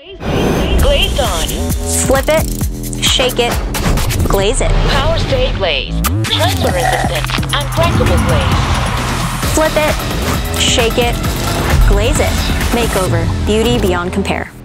Glazed on. Flip it, shake it, glaze it. Powerstay Glazed. Transfer resistant, uncrackable glaze. Flip it, shake it, glaze it. Makeover, beauty beyond compare.